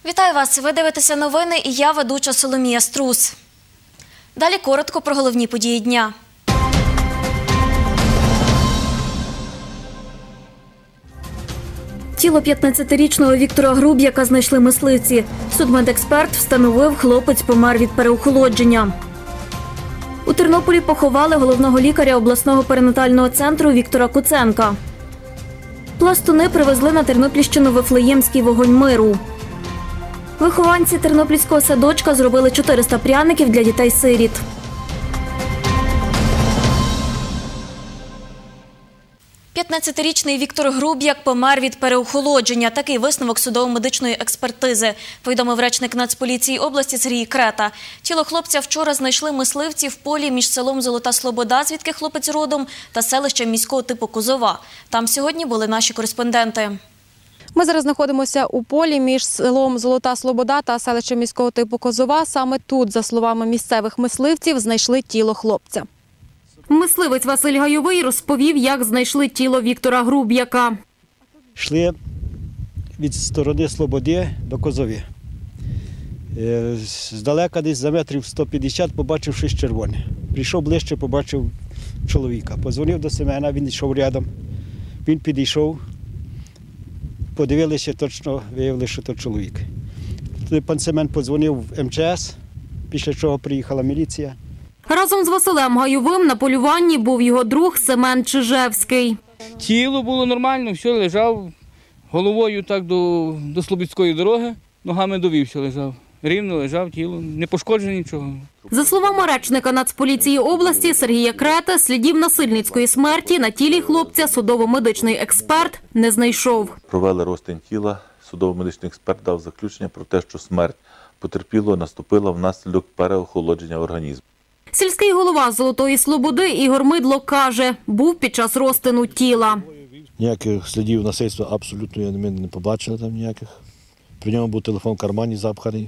Вітаю вас! Ви дивитеся новини і я ведуча Соломія Струс. Далі коротко про головні події дня. Тіло 15-річного Віктора Груб'яка знайшли мисливці. Судмедексперт встановив, хлопець помер від переохолодження. У Тернополі поховали головного лікаря обласного перинатального центру Віктора Куценка. Пластуни привезли на Тернопільщину Вифлеємський вогонь миру. Вихованці тернопільського садочка зробили 400 пряників для дітей-сиріт. «15-річний Віктор Груб'як помер від переохолодження. Такий висновок судово-медичної експертизи, повідомив речник Нацполіції області Сергій Крета. Тіло хлопця вчора знайшли мисливці в полі між селом Золота Слобода, звідки хлопець родом, та селищем міського типу Козова. Там сьогодні були наші кореспонденти. Ми зараз знаходимося у полі між селом Золота Слобода та селищем міського типу Козова. Саме тут, за словами місцевих мисливців, знайшли тіло хлопця. Мисливець Василь Гайовий розповів, як знайшли тіло Віктора Груб'яка. Йшли від сторони Слободи до Козови. Здалека, десь за метрів 150, побачив щось червоне. Прийшов ближче, побачив чоловіка. Подзвонив до Семена, він йшов рядом. Він підійшов, подивилися точно, виявили, що то чоловік. Тоді пан Семен подзвонив в МЧС, після чого приїхала міліція. Разом з Василем Гайовим на полюванні був його друг Семен Чижевський. Тіло було нормально, все, лежав головою так до Слобідської дороги, ногами до вівся лежав. Рівно лежав тіло, не пошкоджено нічого. За словами речника Нацполіції області Сергія Крети, слідів насильницької смерті на тілі хлопця судово-медичний експерт не знайшов. Провели розтин тіла, судово-медичний експерт дав заключення про те, що смерть потерпілого наступила внаслідок переохолодження організму. Сільський голова Золотої Слободи Ігор Мидло каже, був під час розтину тіла. Ніяких слідів насильства абсолютно ми не побачили там ніяких. При ньому був телефон в кармані запханий,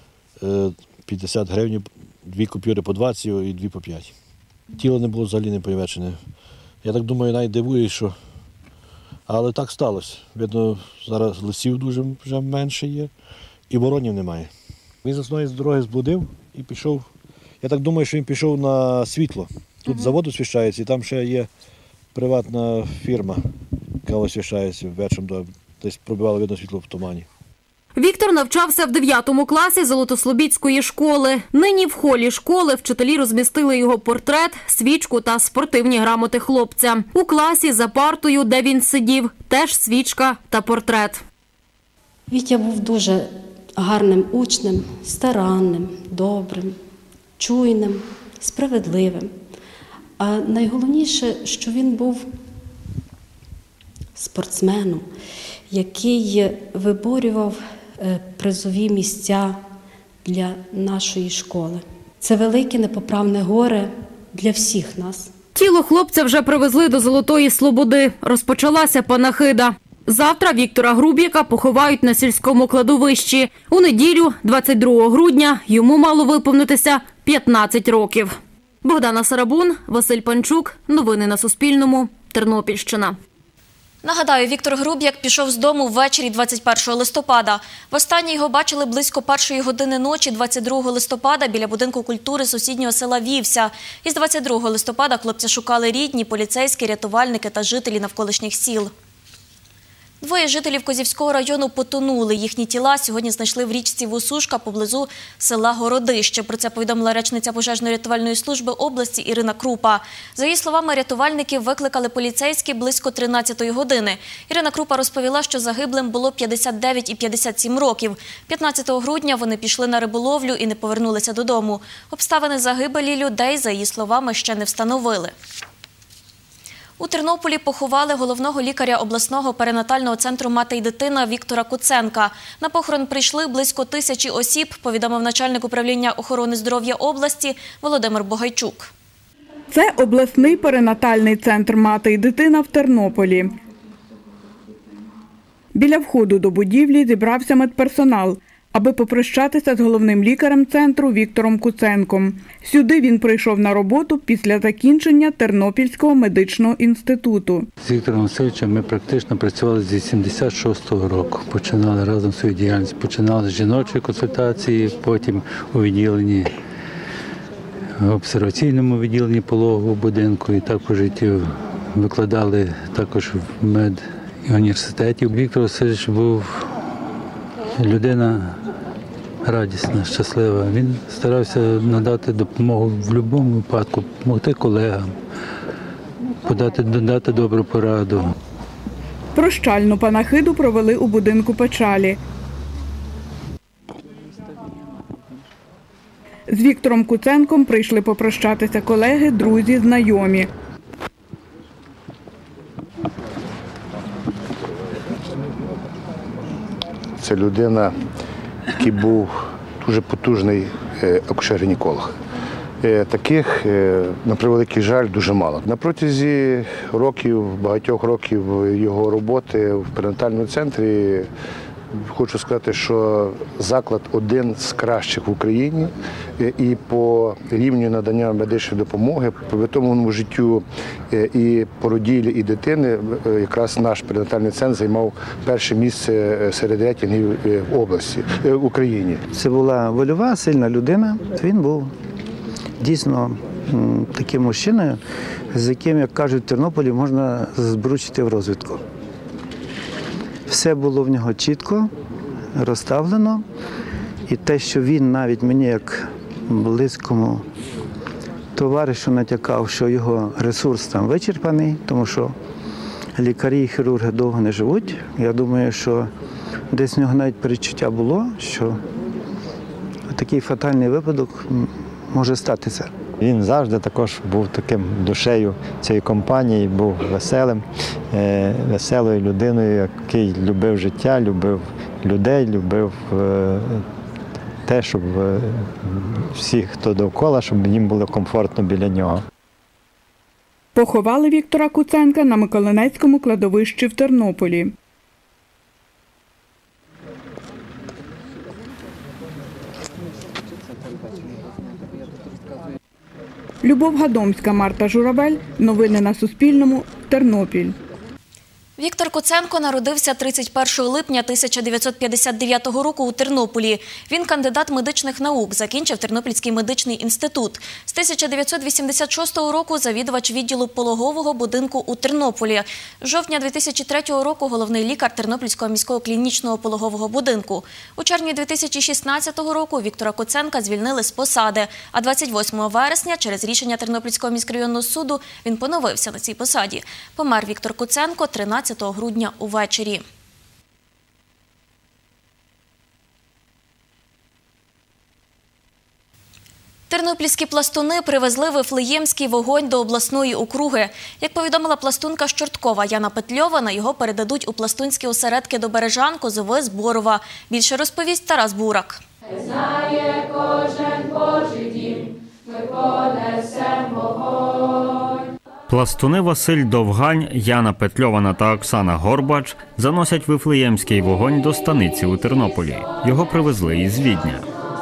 50 гривень, 2 купюри по 20 і 2 по 5. Тіло не було взагалі не понівечене. Я так думаю, навіть дивуюсь, що... Але так сталося. Видно, зараз лисів дуже вже менше є і воронів немає. Він з основної дороги зблудив і пішов. Я так думаю, що він пішов на світло. Тут завод освіщається, і там ще є приватна фірма, яка освіщається вечором, десь пробивало видно світло в тумані. Віктор навчався в 9 класі Золотослобідської школи. Нині в холі школи вчителі розмістили його портрет, свічку та спортивні грамоти хлопця. У класі за партою, де він сидів, теж свічка та портрет. Вітя був дуже гарним учнем, старанним, добрим, чуйним, справедливим. А найголовніше, що він був спортсменом, який виборював призові місця для нашої школи. Це велике непоправне горе для всіх нас. Тіло хлопця вже привезли до Золотої Слободи. Розпочалася панахида. Завтра Віктора Груб'яка поховають на сільському кладовищі. У неділю, 22 грудня, йому мало виповнитися 15 років. Богдана Сарабун, Василь Панчук. Новини на Суспільному. Тернопільщина. Нагадаю, Віктор Груб'як пішов з дому ввечері 21 листопада. Востаннє його бачили близько 1-ї години ночі 22 листопада біля будинку культури сусіднього села Вівся. Із 22 листопада хлопця шукали рідні, поліцейські, рятувальники та жителі навколишніх сіл. 2 жителів Козівського району потонули. Їхні тіла сьогодні знайшли в річці Вусушка поблизу села Городище. Про це повідомила речниця пожежно-рятувальної служби області Ірина Крупа. За її словами, рятувальники викликали поліцейські близько 13-ї години. Ірина Крупа розповіла, що загиблим було 59 і 57 років. 15 грудня вони пішли на риболовлю і не повернулися додому. Обставини загибелі людей, за її словами, ще не встановили. У Тернополі поховали головного лікаря обласного перинатального центру «Мати й дитина» Віктора Куценка. На похорон прийшли близько 1000 осіб, повідомив начальник управління охорони здоров'я області Володимир Богайчук. Це обласний перинатальний центр «Мати й дитина» в Тернополі. Біля входу до будівлі зібрався медперсонал. аби попрощатися з головним лікарем центру Віктором Куценком. Сюди він прийшов на роботу після закінчення Тернопільського медичного інституту. З Віктором Васильовичем ми практично працювали з 86-го року. Починали разом свою діяльність. Починали з жіночої консультації, потім у відділенні, в обсерваційному відділенні пологового будинку і так по життю викладали також в медуніверситеті. Віктор Васильович був людина радісна, щаслива. Він старався надати допомогу в будь-якому випадку, допомогти колегам, дати добру пораду. Прощальну панахиду провели у будинку печалі. З Віктором Куценком прийшли попрощатися колеги, друзі, знайомі. Це людина, який був дуже потужний акушер-гінеколог. Таких, на превеликий жаль, дуже мало. На протязі багатьох років його роботи в перинатальному центрі, хочу сказати, що заклад один з кращих в Україні і по рівню надання медичної допомоги, по витомленому життю і породіллі, і дитини, якраз наш перинатальний центр займав перше місце серед рейтингів в області, в Україні. Це була вольова, сильна людина. Він був дійсно таким мужчиною, з яким, як кажуть, в Тернополі можна збручити в розвідку. Все було в нього чітко розставлено, і те, що він навіть мені, як близькому товаришу, натякав, що його ресурс там вичерпаний, тому що лікарі і хірурги довго не живуть. Я думаю, що десь в нього навіть передчуття було, що такий фатальний випадок може статися. Він завжди також був таким душею цієї компанії, був веселою людиною, який любив життя, любив людей, любив те, щоб всі, хто довкола, щоб їм було комфортно біля нього. Поховали Віктора Куценка на Миколинецькому кладовищі в Тернополі. Любов Гадомська, Марта Журавель. Новини на Суспільному. Тернопіль. Віктор Куценко народився 31 липня 1959 року у Тернополі. Він кандидат медичних наук, закінчив Тернопільський медичний інститут. З 1986 року завідувач відділу пологового будинку у Тернополі. З жовтня 2003 року головний лікар Тернопільського міського клінічного пологового будинку. У червні 2016 року Віктора Куценка звільнили з посади, а 28 вересня через рішення Тернопільського міськрайонного суду він поновився на цій посаді. Помер Віктор Куценко 13 грудня увечері. Тернопільські пластуни привезли Вифлеємський вогонь до обласної округи. Як повідомила пластунка з Чорткова Яна Петльова, на його передадуть у пластунські осередки до Бережан, Козови, Зборова. Більше розповість Тарас Бурак. Знає кожен Божий дім, ми понесем вогонь. Пластуни Василь Довгань, Яна Петльована та Оксана Горбач заносять Вифлеємський вогонь до станиці у Тернополі. Його привезли із Відня.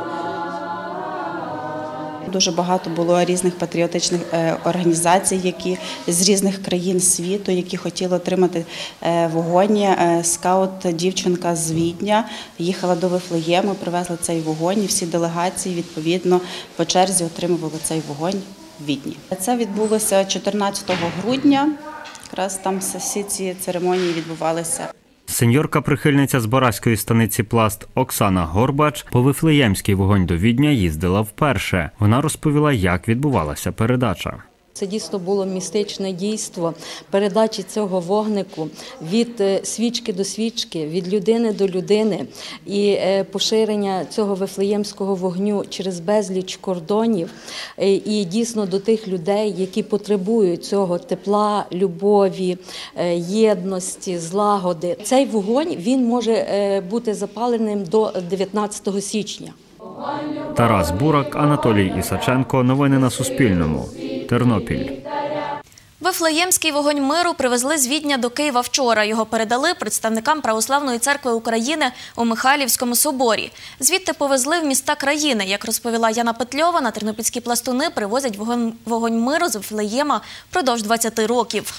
Дуже багато було різних патріотичних організацій, які з різних країн світу, які хотіли отримати вогонь. Скаут-дівчинка з Відня їхала до Вифлеєму, привезла цей вогонь, і всі делегації, відповідно, по черзі отримували цей вогонь в Відні. Це відбулося 14 грудня, якраз там всі ці церемонії відбувалися. Сеньорка-прихильниця збаразької станиці Пласт Оксана Горбач по Вифлеємський вогонь до Відня їздила вперше. Вона розповіла, як відбувалася передача. Це дійсно було містичне дійство передачі цього вогнику від свічки до свічки, від людини до людини і поширення цього вифлеємського вогню через безліч кордонів і дійсно до тих людей, які потребують цього тепла, любові, єдності, злагоди. Цей вогонь, він може бути запаленим до 19 січня. Тарас Бурак, Анатолій Ісаченко. Новини на Суспільному. Тернопіль. Вифлеємський вогонь миру привезли з Відня до Києва вчора. Його передали представникам Православної церкви України у Михайлівському соборі. Звідти повезли в міста країни. Як розповіла Яна Петльова, на тернопільські пластуни привозять вогонь миру з Вифлеєма впродовж 20 років.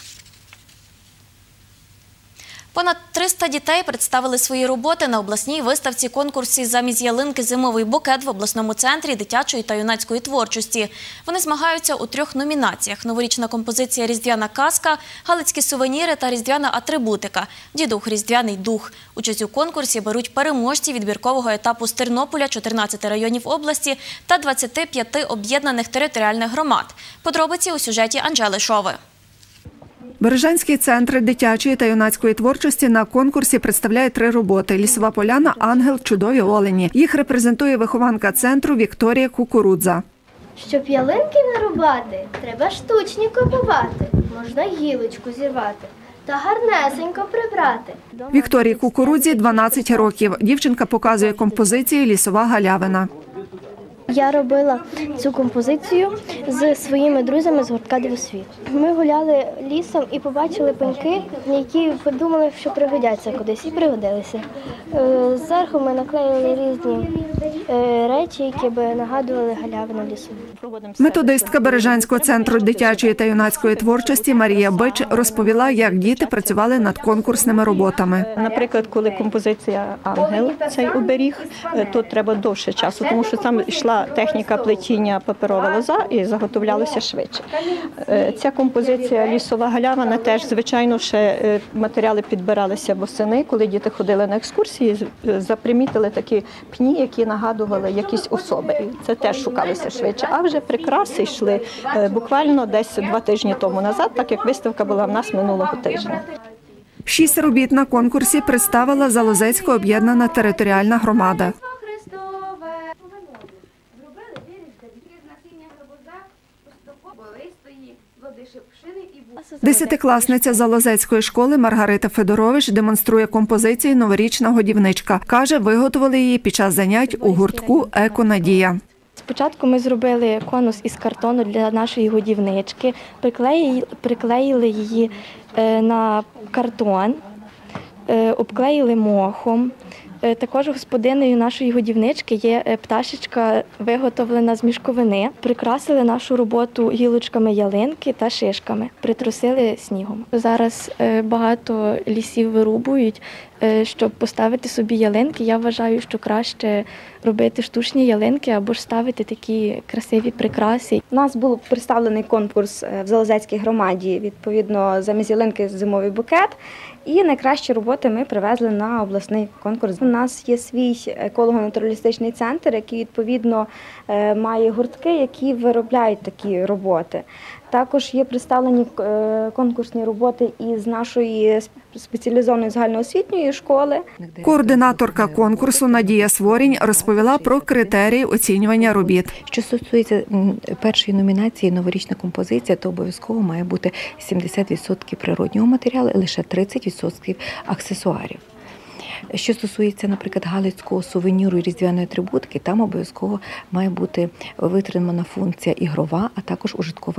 Понад 300 дітей представили свої роботи на обласній виставці-конкурсі «Замість ялинки. Зимовий букет» в обласному центрі дитячої та юнацької творчості. Вони змагаються у 3 номінаціях – новорічна композиція «Різдвяна казка», галицькі сувеніри та різдвяна атрибутика «Дідух. Різдвяний дух». Участь у конкурсі беруть переможці відбіркового етапу з Тернополя, 14 районів області та 25 об'єднаних територіальних громад. Подробиці у сюжеті Анжели Шови. Бережанський центр дитячої та юнацької творчості на конкурсі представляє 3 роботи – «Лісова поляна», «Ангел», «Чудові олені». Їх репрезентує вихованка центру Вікторія Кукурудза. Щоб ялинки не рубати, треба штучні купувати. Можна гілочку зірвати та гарнесенько прибрати. Вікторії Кукурудзі 12 років. Дівчинка показує композицію «Лісова галявина». Я робила цю композицію з своїми друзями з гуртка «Дивосвіт». Ми гуляли лісом і побачили пеньки, які подумали, що пригодяться кудись, і пригодилися. Зверху ми наклеїли різні речі, які б нагадували галявину лісу. Методистка Бережанського центру дитячої та юнацької творчості Марія Бич розповіла, як діти працювали над конкурсними роботами. Наприклад, коли композиція «Ангел», цей оберіг, то треба довше часу, тому що там йшла техніка плетіння паперова лоза і заготовлялося швидше. Ця композиція «Лісова галявина» теж, звичайно, ще матеріали підбиралися восени, коли діти ходили на екскурсії, запримітили такі пні, які нагадували якісь особи. І це теж шукалося швидше. А вже прикраси йшли буквально десь 2 тижні тому назад, так як виставка була в нас минулого тижня. 6 робіт на конкурсі представила Залозецька об'єднана територіальна громада. Десятикласниця Залозецької школи Маргарита Федорович демонструє композицію «Новорічна годівничка». Каже, виготовили її під час занять у гуртку «Еко-Надія». Спочатку ми зробили конус із картону для нашої годівнички, приклеїли її на картон, обклеїли мохом. Також господинею нашої годівнички є пташечка, виготовлена з мішковини. Прикрасили нашу роботу гілочками ялинки та шишками, притрусили снігом. Зараз багато лісів вирубують, щоб поставити собі ялинки. Я вважаю, що краще робити штучні ялинки або ж ставити такі красиві прикраси. У нас був представлений конкурс в Залозецькій громаді, відповідно, «Замість ялинки. Зимовий букет». І найкращі роботи ми привезли на обласний конкурс. У нас є свій еколого-натуралістичний центр, який, відповідно, має гуртки, які виробляють такі роботи. Також є представлені конкурсні роботи із нашої спеціалізованої загальноосвітньої школи. Координаторка конкурсу Надія Сворінь розповіла про критерії оцінювання робіт. Що стосується першої номінації «Новорічна композиція», то обов'язково має бути 70% природнього матеріалу і лише 30% аксесуарів. Що стосується, наприклад, галицького сувеніру і різдвяної атрибутики, там обов'язково має бути витримана функція ігрова, а також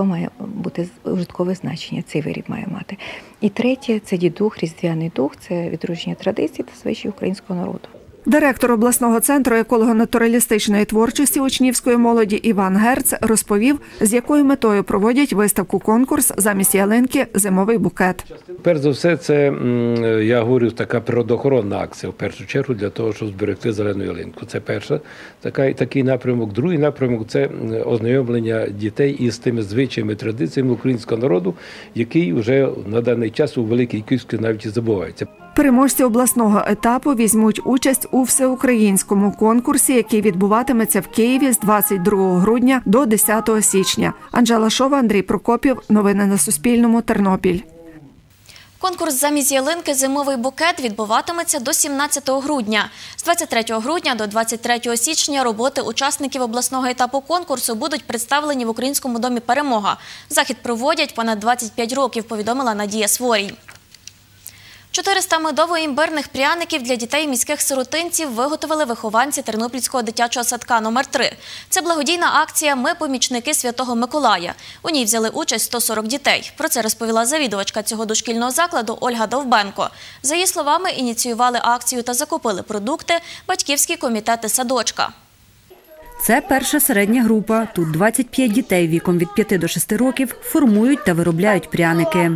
ужиткове значення цей виріб має мати. І третє – це дідух, різдвяний дух, це відродження традицій та звичаїв українського народу. Директор обласного центру еколого-натуралістичної творчості учнівської молоді Іван Герц розповів, з якою метою проводять виставку-конкурс «Замість ялинки. Зимовий букет». Перш за все, це, я говорю, така природоохоронна акція, в першу чергу, для того, щоб зберегти зелену ялинку. Це перший такий напрямок. Другий напрямок – це ознайомлення дітей із тими звичаями, традиціями українського народу, який вже на даний час у великій кількості навіть і забувається. Переможці обласного етапу візьмуть участь у всеукраїнському конкурсі, який відбуватиметься в Києві з 22 грудня до 10 січня. Анжела Шова, Андрій Прокопів. Новини на Суспільному. Тернопіль. Конкурс «Замість ялинки. Зимовий букет» відбуватиметься до 17 грудня. З 23 грудня до 23 січня роботи учасників обласного етапу конкурсу будуть представлені в Українському домі «Перемога». Захід проводять понад 25 років, повідомила Надія Сворінь. 400 медово-імбирних пряників для дітей міських сиротинців виготовили вихованці Тернопільського дитячого садка номер 3. Це благодійна акція «Ми помічники Святого Миколая». У ній взяли участь 140 дітей. Про це розповіла завідувачка цього дошкільного закладу Ольга Довбенко. За її словами, ініціювали акцію та закупили продукти батьківські комітети садочка. Це перша середня група. Тут 25 дітей віком від 5 до 6 років формують та виробляють пряники.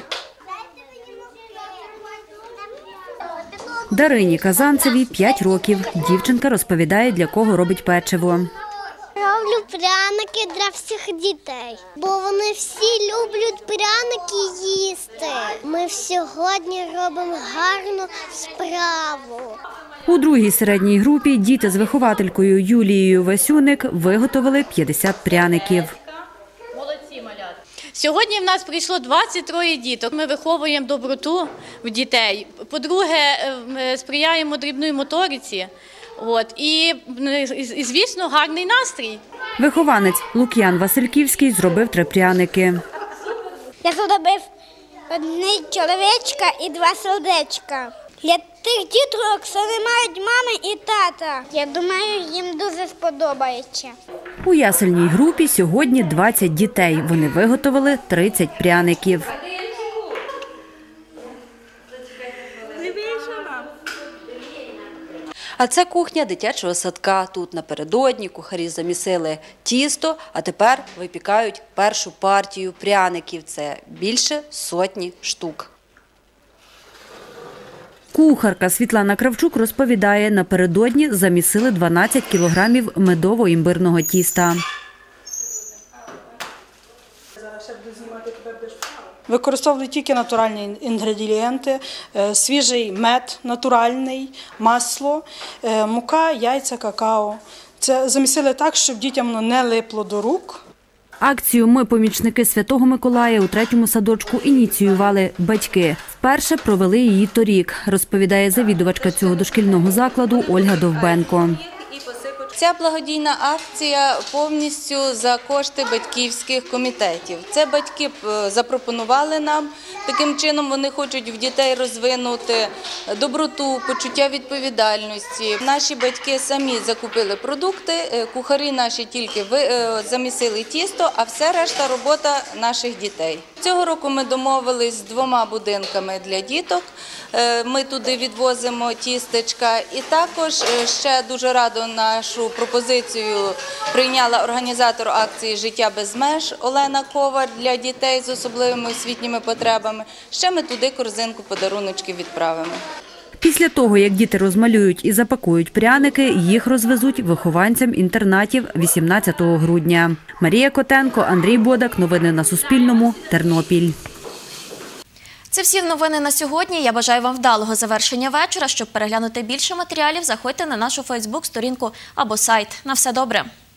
Дарині Казанцевій 5 років. Дівчинка розповідає, для кого робить печиво. Роблю пряники для всіх дітей, бо вони всі люблять пряники їсти. Ми сьогодні робимо гарну справу. У другій середній групі діти з вихователькою Юлією Васюник виготовили 50 пряників. Молодці, малята. Сьогодні в нас прийшло 23 діток. Ми виховуємо доброту в дітей. По-друге, сприяємо дрібної моториці. І, звісно, гарний настрій. Вихованець Лук'ян Васильківський зробив 3 пряники. Я зробив одне чоловічка і 2 сердечка. Для тих діток, що не мають мами і тата. Я думаю, їм дуже сподобається. У ясельній групі сьогодні 20 дітей. Вони виготовили 30 пряників. А це кухня дитячого садка. Тут напередодні кухарі замісили тісто, а тепер випікають першу партію пряників. Це більше 100 штук. Кухарка Світлана Кравчук розповідає, напередодні замісили 12 кілограмів медово-імбирного тіста. Використовували тільки натуральні інгредієнти, свіжий мед натуральний, масло, мука, яйця, какао. Це замісили так, щоб дітям воно не липло до рук. Акцію «Ми помічники Святого Миколая» у 3-му садочку ініціювали батьки. Вперше провели її торік, розповідає завідувачка цього дошкільного закладу Ольга Довбенко. Ця благодійна акція повністю за кошти батьківських комітетів. Це батьки запропонували нам. Таким чином вони хочуть в дітей розвинути доброту, почуття відповідальності. Наші батьки самі закупили продукти, кухарі наші тільки замісили тісто, а все решта робота наших дітей. Цього року ми домовились з 2 будинками для діток. Ми туди відвозимо тістечка. І також ще дуже радо нашу пропозицію прийняла організатор акції «Життя без меж» Олена Коваль для дітей з особливими освітніми потребами. Ще ми туди корзинку подаруночків відправимо. Після того, як діти розмалюють і запакують пряники, їх розвезуть вихованцям інтернатів 18 грудня. Марія Котенко, Андрій Бодак. Новини на Суспільному. Тернопіль. Це всі новини на сьогодні. Я бажаю вам вдалого завершення вечора. Щоб переглянути більше матеріалів, заходьте на нашу Фейсбук-сторінку або сайт. На все добре.